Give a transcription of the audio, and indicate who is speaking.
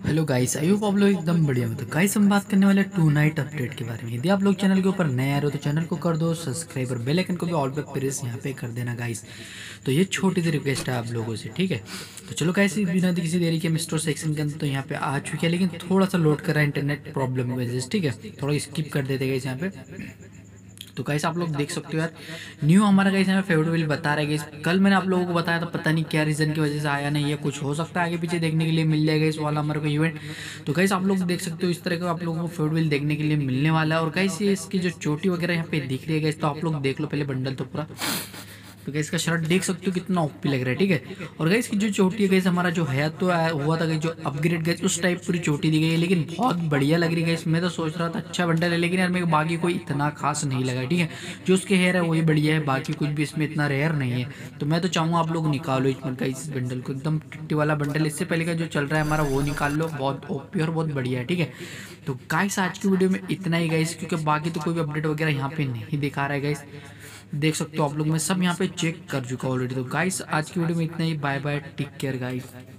Speaker 1: Hello guys, I hope आप लोग एकदम बढ़िया हो। तो गाइस हम बात करने वाले टू नाइट अपडेट के बारे में। यदि आप लोग चैनल के ऊपर नए आ रहे हो तो चैनल को कर दो सब्सक्राइब और बेल आइकन को भी ऑल पे प्रेस यहाँ पे कर देना गाइस। तो ये छोटी सी रिक्वेस्ट है आप लोगों से, ठीक है। तो चलो गाइस बिना किसी देरी के मिस्टर सेक्शन के अंदर तो यहाँ पे आ चुके हैं, लेकिन थोड़ा सा लोड कर रहा है इंटरनेट प्रॉब्लम की वजह से, ठीक है। थोड़ा स्किप कर देते गाइस यहाँ पे। तो गाइस आप लोग देख सकते हो यार, न्यू हमारा गाइस हमें फेवरेट व्हील बता रहा है गाइस। कल मैंने आप लोगों को बताया था, पता नहीं क्या रीजन की वजह से आया नहीं है, कुछ हो सकता है आगे पीछे देखने के लिए मिल जाएगा इस वाला हमारे को इवेंट। तो गाइस आप लोग देख सकते हो इस तरह का आप लोगों को फेवरेट व्हील देखने के लिए मिलने वाला है। और गाइस ये इसकी जो चोटी वगैरह यहाँ पे दिख रही है गाइस, तो आप लोग देख लो पहले बंडल तो पूरा। तो गाइस का शर्ट देख सकते हो कितना ओपी लग रहा है, ठीक है। और गाइस की जो चोटी है गाइस, हमारा जो है तो हुआ था गाइस जो अपग्रेड गाइस, उस टाइप पूरी चोटी दी गई है, लेकिन बहुत बढ़िया लग रही है गाइस। मैं तो सोच रहा था अच्छा बंडल है, लेकिन यार मेरे को बाकी कोई इतना खास नहीं लगा, ठीक है। जो उसके हेयर है वही बढ़िया है, बाकी कुछ भी इसमें इतना रेयर नहीं है। तो मैं तो चाहूँगा आप लोग निकालो इस बंडल को, एकदम टिट्टी वाला बंडल। इससे पहले का जो चल रहा है हमारा वो निकाल लो, बहुत ओपी और बहुत बढ़िया है, ठीक है। तो गाइस आज की वीडियो में इतना ही गाइस, क्योंकि बाकी तो कोई भी अपडेट वगैरह यहाँ पे नहीं दिखा रहा है गाइस। देख सकते हो आप लोग, मैं सब यहाँ पे चेक कर चुका हूँ ऑलरेडी। तो गाइस आज की वीडियो में इतना ही, bye bye, take care guys.